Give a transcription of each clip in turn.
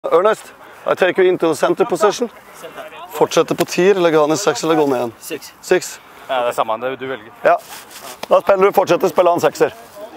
Ernest, I take you into the center position. Fortsette på tier, eller gå han i 6 eller gå ned igjen? 6. Ja, det er samme, det du velger. Ja, da spiller du, fortsetter å spille han 6-er.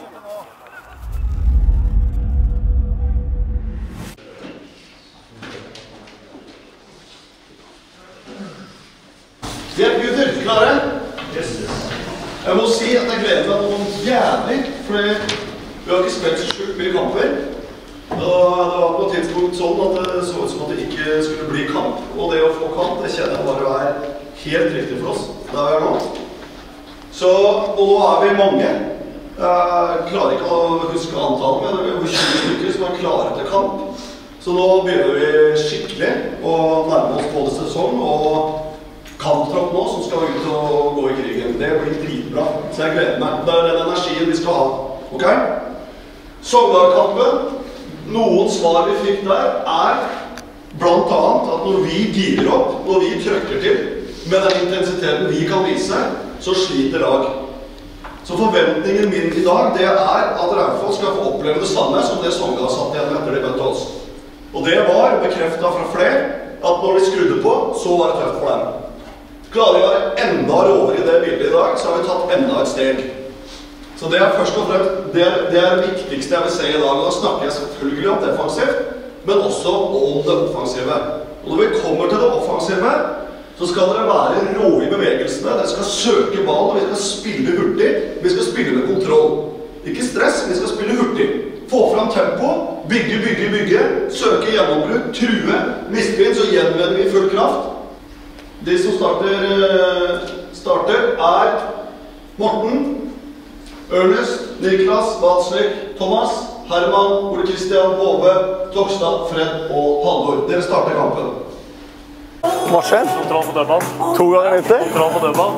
Ja, gutter, klare? Yes. Jeg må si at jeg gleder meg noen jævlig, for vi har ikke spilt så sjukt mye kamper. Det var på et tidspunkt sånn at det så ut som at det ikke skulle bli kamp, og det å få kamp, det kjenner jeg bare er helt riktig for oss, der vi er nå. Så, og nå er vi mange. Jeg klarer ikke å huske antallet, men det er over 20 stykker som er klare til kamp. Så nå begynner vi skikkelig å nærme oss både sesong og kamptropp nå som skal ut og gå i krigen. Det blir dritbra, så jeg gleder meg. Det er den energien vi skal ha, ok? Sogndal-kampen. Noen svar vi fikk der er blant annet at når vi girer opp, når vi trykker til med den intensiteten vi kan vise, så sliter lag. Så forventningen min i dag, det er at Raufoss skal få oppleve det samme som det Sogndal satt igjen etter de møtte oss. Og det var bekreftet fra flere at når de skrudde på, så var det tøft for dem. Klarer vi å være enda råere i det bildet i dag, så har vi tatt enda et steg. Så det er først og fremst det er det viktigste jeg vil se i dag, og da snakker jeg selvfølgelig om defensivt, men også om det offensive. Og når vi kommer til det offensive, så skal dere være rå i bevegelsene, dere skal søke ballen, vi skal spille hurtig, vi skal spille med kontroll. Ikke stress, vi skal spille hurtig. Få fram tempo, bygge, søke gjennombruk, true, mister vi inn, så gjenvender vi full kraft. De som starter er Morten, Ernest, Niklas, Valsvik, Thomas, Herman, Ole Kristian, Hove, Tokstad, Fred og Halvor. Dere starter kampen. Marsjen. Kontroll på dødball. 2 ganger 90. Kontroll på dødball.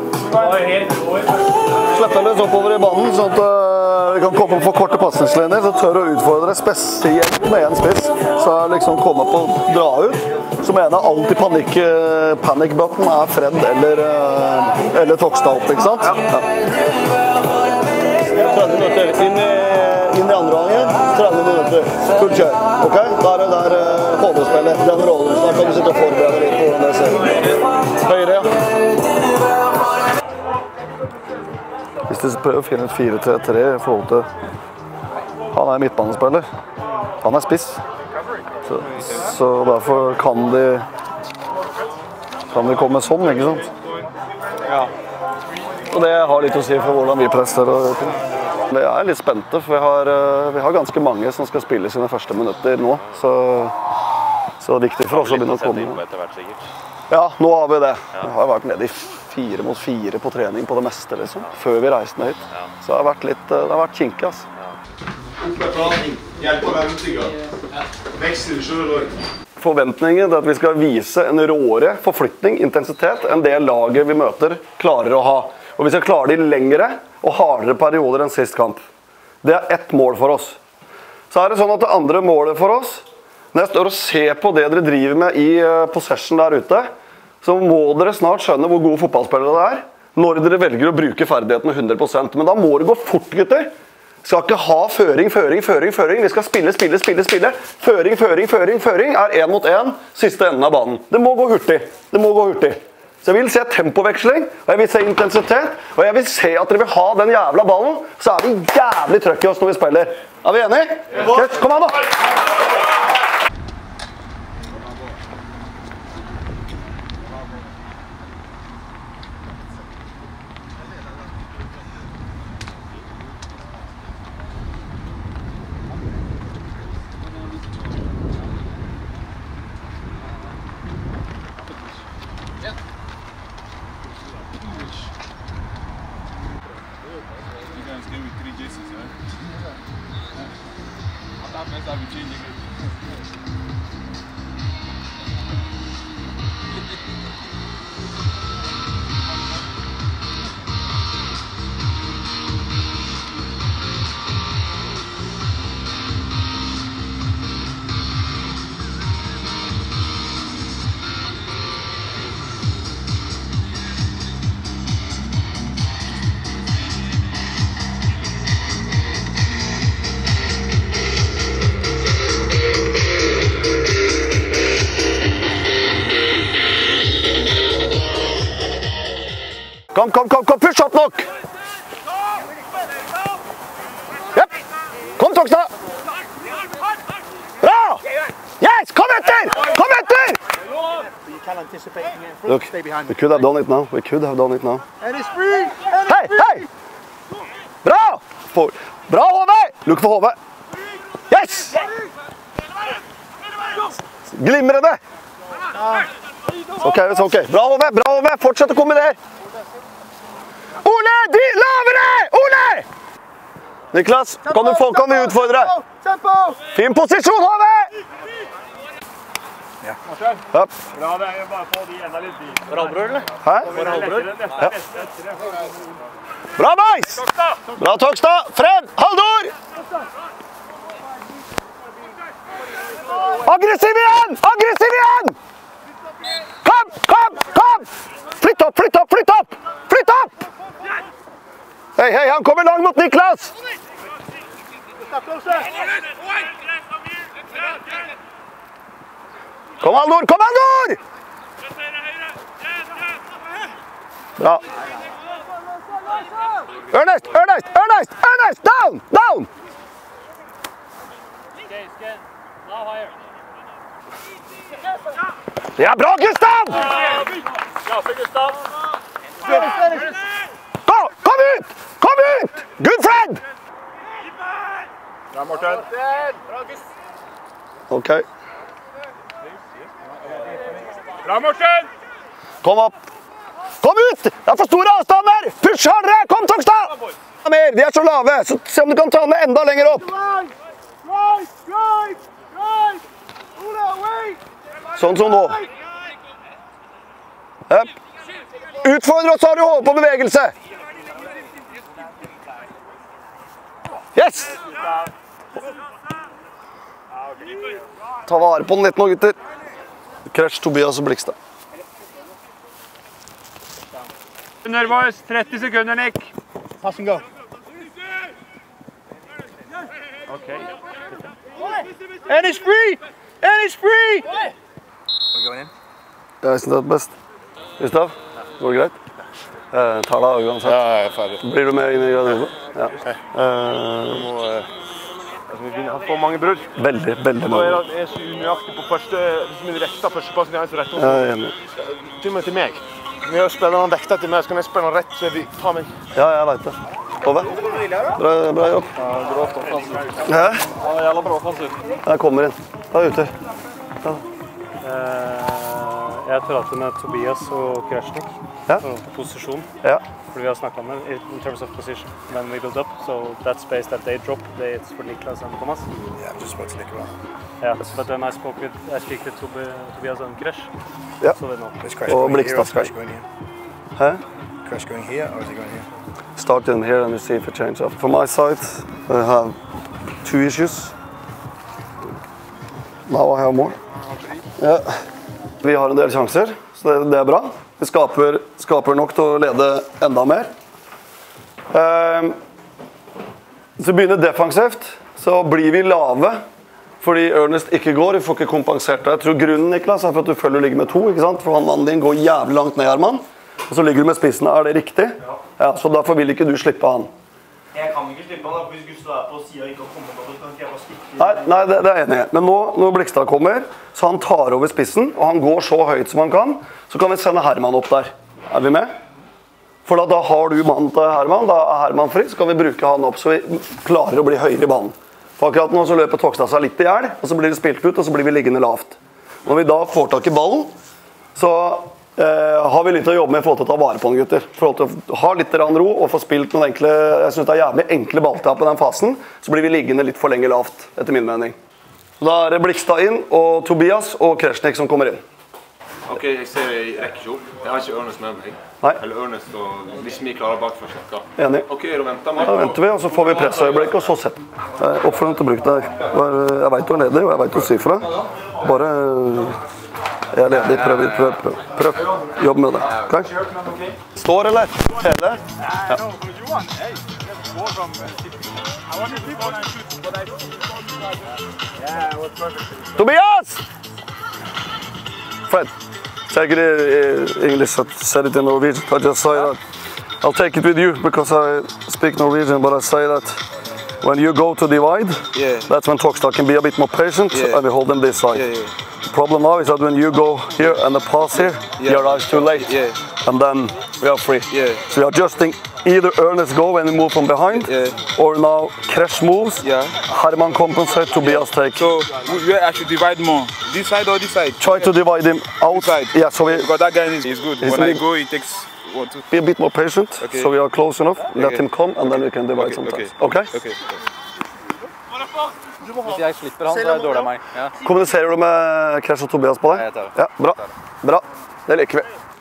Slipper løs oppover i banen, sånn at vi kan komme på korte passningslinjer, så tør å utfordre spesielt med en spiss. Så liksom komme på å dra ut. Så mener jeg alltid panic-button er Fred eller Tokstad opp, ikke sant? Ja. 30 minutter inn i andre gangen, 30 minutter, full kjør, ok? Der er hovedspillet, den rollen, så kan du sitte og forberede litt på hvordan det ser. Høyre, ja. Hvis de prøver å finne ut 4-3-3 i forhold til, han er midtbanespiller, han er spiss, så derfor kan de komme sånn, ikke sant? Ja. Og det har litt å si for hvordan vi presser. Vi er litt spente, for vi har ganske mange som skal spille sine første minutter nå, så det er viktig for oss å begynne å komme. Ja, nå har vi det. Vi har vært nede i 4 mot 4 på trening på det meste, liksom, før vi reiste ned hit. Så det har vært kinkig, altså. Forventningen er at vi skal vise en råere forflytning, intensitet, enn det laget vi møter klarer å ha. Og vi skal klare de lengre og hardere perioder enn sist kamp. Det er ett mål for oss. Så er det sånn at det andre målet for oss, når jeg står og ser på det dere driver med i possession der ute, så må dere snart skjønne hvor gode fotballspillere det er, når dere velger å bruke ferdighetene 100%. Men da må det gå fort, gutter. Vi skal ikke ha føring. Vi skal spille. Føring er 1 mot 1, siste enden av banen. Det må gå hurtig. Så jeg vil se tempoveksling, og jeg vil se intensitet, og jeg vil se at dere vil ha den jævla ballen, så er det jævlig trøkk i oss når vi spiller. Er vi enige? Yes, kom an da! That means I'll be changing it. Kom, push opp nok! Jep! Kom, Tokstad! Bra! Yes, kom etter! Kom etter! Look, we could have done it now. And it's free! Hei! Bra! Bra, Håve! Lukk for Håve. Yes! Glimrende! Ok. Bra, Håve. Fortsett å kombinere. Ole, lavere! Ole! Niklas, kan vi utfordre? Fin posisjon, Håve! Ja. Bra, det er bare på de enda litt dyrt. For halvbror, eller? Hæ? For halvbror? Ja. Bra, boys! Bra, Tokstad! Fred! Haldor! Aggressiv igjen! Kom! Flytt opp! Hei, han kommer langt mot Niklas! Kom, Haldor! Bra. Ernest! Down! Det er bra, Gustav! Kom ut! Good Fred! Bra, Morten. Ok. Bra, Morten! Kom opp. Kom ut! Det er for store avstander! Push hardere! Kom, Tokstad! De er så lave, så se om du kan ta den enda lenger opp. Sånn som nå. Utfordre oss, har du håp på bevegelse. Yes! Ta vare på den litt nå, gutter. Crash, Tobias og Blikstad. Nervøs, 30 sekunder, Nick. Pass and go. Okay. And it's free! We're going in. Jeg synes det er best. Gustav, går det greit? Tar deg uansett. Ja, jeg er ferdig. Blir du med inn i garderoben? Ja. Han får mange brudd. Veldig Nå mange. er så unøyaktig på første, liksom i rekta, første passen jeg så rett. Jeg er enig. Til og med til meg. Vi har spillet han vekta til meg, så kan jeg spille han rett, så er vi tar meg. Ja, jeg vet det. Håve? Bra jobb. Ja, bra offensivt. Hæ? Ja, jævla bra offensivt. Jeg kommer inn. Da er jeg ute. Jeg prater med Tobias og Krasnik Ja. på posisjon. Ja. For vi har snakket om det in terms of position. When we build up, so that space that they drop, it's for Niklas and Thomas. Yeah, I'm just about to lick around. Yeah, but then I speak with Tobias and Crash. Ja. So they know. Is Crash Oh, going here or is Blikstad. Crash going here? Hæ? Crash going here or is he going here? Start in here and we see if it changes up. From my side, I have 2 issues. Now I have more. Ja. Vi har en del sjanser, så det er bra. Vi skaper nok til å lede enda mer. Så begynner defensivt, så blir vi lave, fordi Ernest ikke går, vi får ikke kompensert det. Jeg tror grunnen, Niklas, er for at du følger å ligge med 2, ikke sant? For han mannen din går jævlig langt ned, Herman. Og så ligger du med spissen, er det riktig? Ja, så derfor vil ikke du slippe han. Jeg kan ikke slippe han, hvis Gustav er på siden og ikke har kommet over, kan ikke jeg bare stikke. Nei, det er jeg enig i. Men nå, når Blikstad kommer, så han tar over spissen, og han går så høyt som han kan, så kan vi sende Herman opp der. Er vi med? For da har du mannen til Herman, da er Herman fri, så kan vi bruke han opp, så vi klarer å bli høyere i banen. For akkurat nå så løper Tokstad seg litt i hjel, og så blir det spilt ut, og så blir vi liggende lavt. Når vi da får tak i ballen, så har vi litt å jobbe med for å ta vare på den, gutter. For å ha litt ro og få spilt noen enkle, jeg synes det er jævlig enkle balltap på den fasen, så blir vi liggende litt for lenge lavt, etter min mening. Da er det Blikstad inn, og Tobias og Krasnik som kommer inn. Ok, jeg ser jeg rekker ikke opp. Jeg har ikke Ernest med meg. Nei. Eller Ernest og hvis vi klarer bak for å sjekke. Enig. Ok, da venter vi. Da venter vi, og så får vi pressøyeblikk, og så setter vi. Jeg oppfordrer til å bruke det. Jeg vet du er ledig, og jeg vet du sier for det. Bare... Jeg er ledig, prøv. Jobb med det. Okay? Står eller? Hele? Ja. Tobias! Fred, take it in English, said it in Norwegian. I just saw that I'll take it with you because I speak Norwegian, but I say that when you go to divide, that's when Tokstad can be a bit more patient and we hold them this side. The problem now is that when you go here and the pass here, he arrives too late and then we are free. So we are adjusting either Ernest go when we move from behind or now Crash moves, Herman compensate, Tobias take. So I should divide more, this side or this side? Try to divide him outside. Yeah, so we, because that guy is good. When I go, he takes... Be a bit more patient, so we are close enough. Let him come, and then we can divide sometimes. Okay? Hvis jeg slipper han, så er det dårlig av meg. Ja. Kommuniserer du med Crash og Tobias på deg? Ja, bra. Bra. Det liker vi.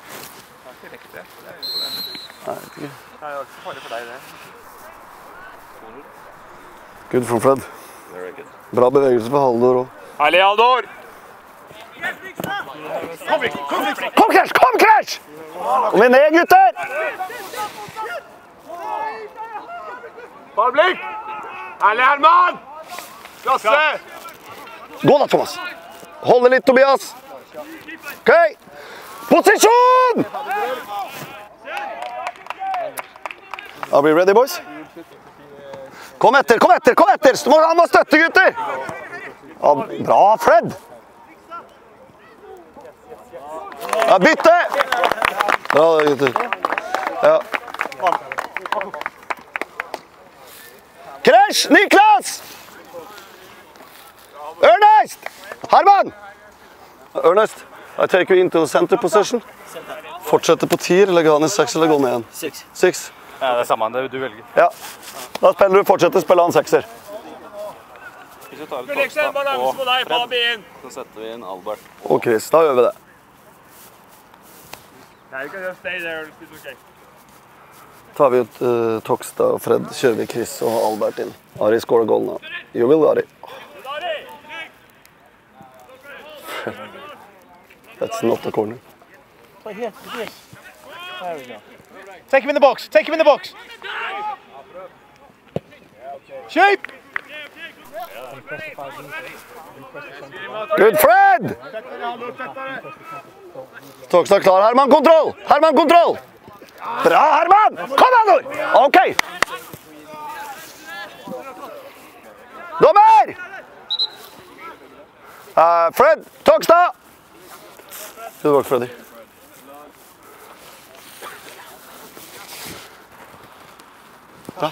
Good from Fred. Bra bevegelse på Haldor også. Herlig, Haldor! Kom, Crash! Kom, Crash! Kom vi ned, gutter! Bare blikk! Herlig, Herman! Klasse! Gå da, Thomas. Holde litt, Tobias. Ok. Posisjon! Are we ready, boys? Kom etter, kom etter, kom etter! Han må støtte, gutter! Ja, bra, Fred! Ja, bytte! Bra, gutter. Ja. Crash! Niklas! Ernest! Herman! Ernest, I take you into center position. Fortsette på 10, legge han i 6 eller gå ned igjen? 6. Ja, det er samme, det du velger. Ja. Da spiller du, fortsetter, spiller han 6-er. Hvis du tar ut Tokstad og Fred, så setter vi inn Albert. Og Chris, da gjør vi det. Tar vi ut Tokstad og Fred, kjører vi Chris og Albert inn. Ari skåler goal nå. Jo vil, Ari. That's not a corner. Play here, there we go. Take him in the box, take him in the box! Shape! Good, Fred! Tokstad klar, Herman kontroll! Herman kontroll! Bra, Herman! Kom an, Nord! Ok! Dommer! Fred, Tokstad! Good work, Freddy. Bra.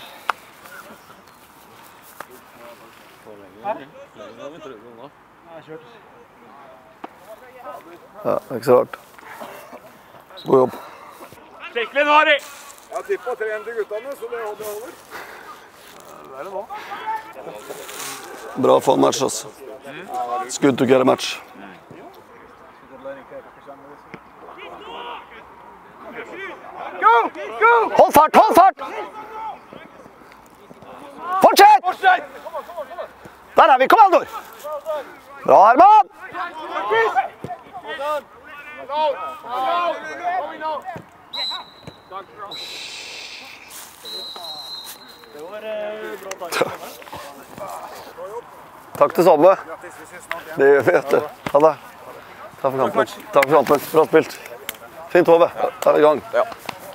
Ja, ikke så rart. God jobb. Skikkelig, Ari! Jeg har tippet 3 til guttene, så det holder. Det er det nå. Bra for en match, altså. It's good to get a match. Go! Go! Hold fart, hold fart! Fortsett! Der er vi, kom an, Nord! Bra, Herman! Takk det samme. Det gjør vi etter. Ha det. Takk for kampen. Takk for kampen. Bra spilt. Fint, Hove. Da er vi i gang. Ja,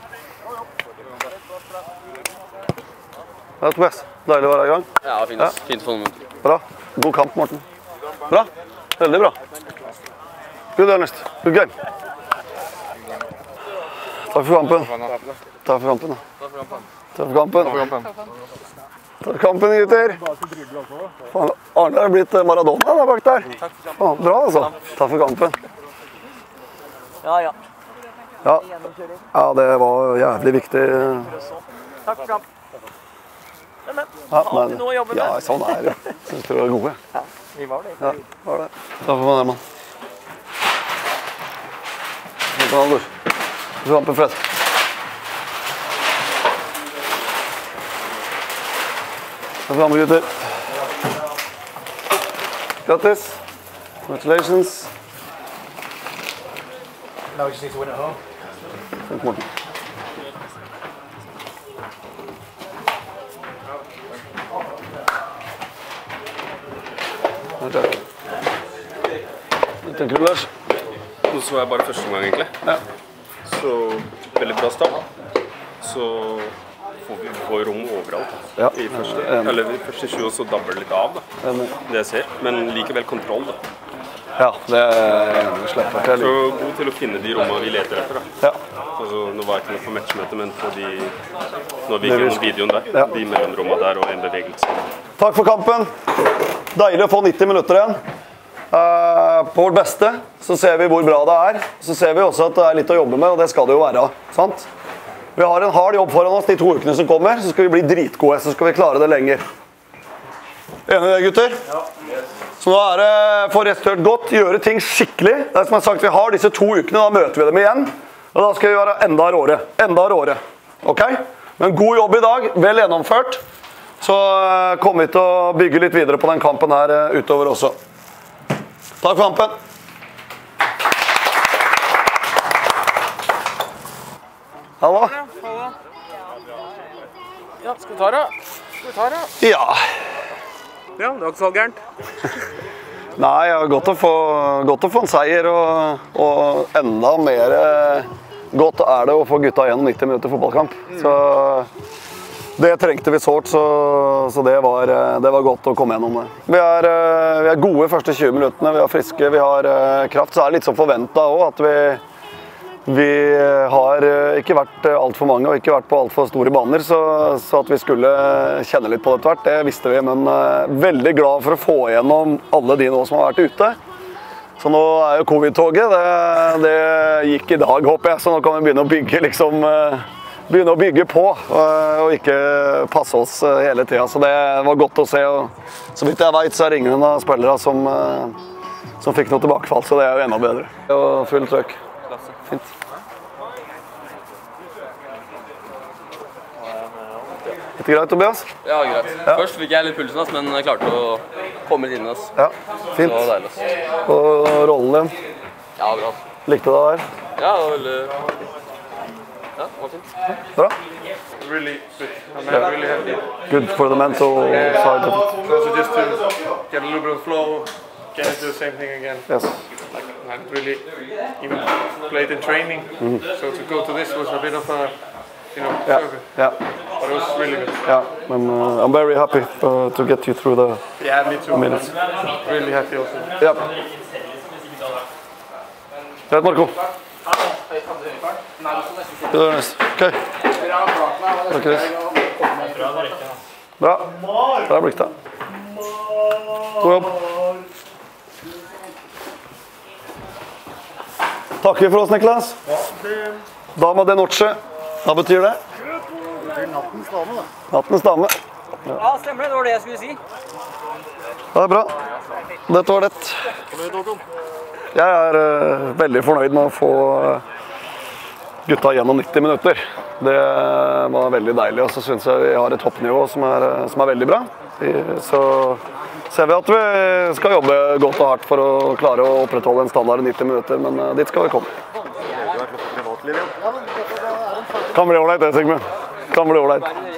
Tobias. Deilig å være i gang. Ja, fint. Fint for noen. Bra. God kamp, Morten. Bra. Veldig bra. Good, Ernest. Good game. Takk for kampen. Takk for kampen. Takk for kampen. Takk for kampen, gutter. Faen, Arne har blitt Maradona der bak der. Faen, bra, altså. Takk for kampen. Ja. Ja, det var jævlig viktig. Takk for kamp. Ja, men, ja, sånn er det. Jeg tror vi er gode. Ja, vi var det. Ja, var det. Takk for meg, Herman. Takk for Haldor. Takk for kampen, Fred. Takk for kampen, gutter. Grattis. Congratulations. Now we just need to win at home. Takk, Morten. Tenker du, Lars? Nå så jeg bare første gang, egentlig. Ja. Så veldig bra start. så får vi rom overalt. Ja. I første 20 så dabber det litt av, da. Det jeg ser. Men likevel kontroll, da. Ja, det er slipper til. Så god til å finne de rommene vi leter etter, da. Ja. Altså, nå var jeg ikke noe på matchmøte, men på de... Nå vi gjennom videoen der. Ja. De mellomrommene der og en bevegelse. Takk for kampen. Deilig å få 90 minutter igjen. På vårt beste så ser vi hvor bra det er. Så ser vi også at det er litt å jobbe med, og det skal det jo være, sant? Vi har en hard jobb foran oss de 2 ukene som kommer, så skal vi bli dritgode, så skal vi klare det lenger. Enig i det, gutter? Ja. Så nå er det for restaurat godt, gjøre ting skikkelig. Det er som jeg har sagt, vi har disse 2 ukene, da møter vi dem igjen. Og da skal vi være enda råere. Ok? Men god jobb i dag, vel gjennomført. Så kommer vi til å bygge litt videre på den kampen her utover også. Takk for kampen. Hallo? Ja, skal vi ta det? Ja. Ja, det var ikke så gærent. Nei, det er godt å få en seier, og enda mer godt er det å få gutta gjennom 90 minutter fotballkamp. Så det trengte vi sårt, så det var godt å komme gjennom det. Vi er gode første 20 minuttene, vi er friske, vi har kraft. Så er det litt som forventet også, at vi har ikke vært alt for mange og ikke vært på alt for store baner, så at vi skulle kjenne litt på det tvert, det visste vi, men veldig glad for å få igjennom alle de nå som har vært ute. Så nå er jo covid-toget, det gikk i dag, håper jeg, så nå kan vi begynne å bygge på, og ikke passe oss hele tiden. Så det var godt å se, og så vidt jeg vet så er det ingen av spillere som fikk noe tilbakefall, så det er jo enda bedre. Og full trøkk. Fint. Litt greit, Tobias? Ja, greit. Ja. Først fikk jeg litt pulsen, men jeg klarte å komme litt inn. Ja, fint. Så deilig. Og rollen din? Ja, bra. Likte du det der? Ja, det var veldig... Ja, det var fint. Bra. Really good. I'm really happy. Good for the mental side of it. Also just to get a little bit of flow, get into the same thing again. Yes. I haven't really even played in training, so to go to this was a bit of a, struggle. Yeah. But it was really good. Yeah, I'm very happy to get you through the me too. minutes. I'm really happy also. Yeah. Greit, Marco. Det er neste. Ok. Takk, Chris. Bra. Bra blikk da. God jobb. Takker for oss, Niklas. Dama de noche. Hva betyr det? Det betyr nattens dame, da. Nattens dame. Ja, stemmer det. Det var det jeg skulle si. Det er bra. Dette var det. Jeg er veldig fornøyd med å få gutta gjennom 90 minutter. Det var veldig deilig, og så synes jeg vi har et toppnivå som er veldig bra. Så ser vi at vi skal jobbe godt og hardt for å klare å opprettholde en standard i 90 minutter, men dit skal vi komme. Kan bli ålreit det, Sigmund. Kan bli ålreit.